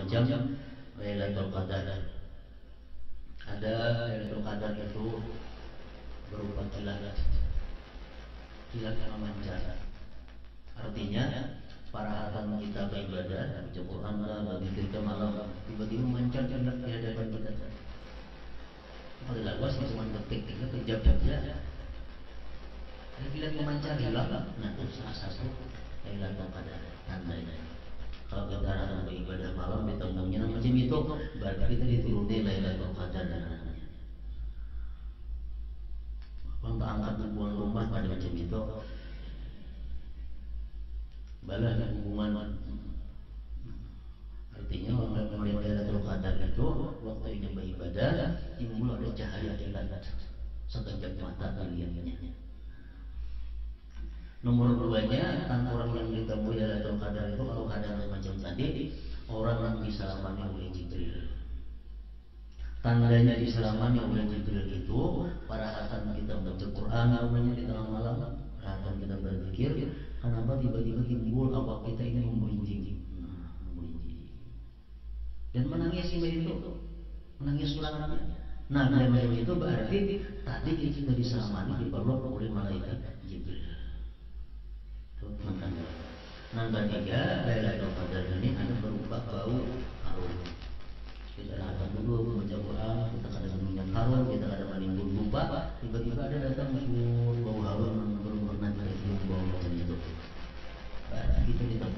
macam Lailatul Qadar. Ada Lailatul Qadar itu berupa kilat yang memancar. Artinya para hatan kita beribadah, baca Quran, berzikir ke malam, tiba-tiba memancar kilat di hadapan kita. Kalau lawas cuma detik, kejap saja. Kilat memancar hilang. Nah, itu salah satu Lailatul Qadar tandanya. Kalau kita akan beribadah malam ditembungnya macam itu, berarti kita dituruti Lailatul Qadar namanya. Untuk angkat hubungan rumah pada macam itu, balas hubungan. Artinya orang melihat Lailatul Qadar itu waktunya beribadah, timbul ada cahaya kilat sekejap mata kaliannya. Nomor 2-nya, orang yang ditemui Lailatul Qadar itu kalau keadaan macam tadi, orang yang diselamani oleh Jibril. Tandanya diselamani oleh Jibril itu, para hatan kita baca Quran namanya di tengah malam, hatan kita berzikir, kenapa tiba-tiba timbul awak kita ini memerinjing, dan menangis itu, menangis suaranya. Nah, macam itu berarti tadi kita diselamani dipeluk oleh malaikat Jibril. Nah, ketiga, Lailatul Qadar ini ada berupa bau harum. Kita akan dulu baca Quran, kita kadang minyak harum, kita kadang menimbun lupa, tiba-tiba ada datang bau harum yang belum pernah kita cium bau macam itu. Berarti kita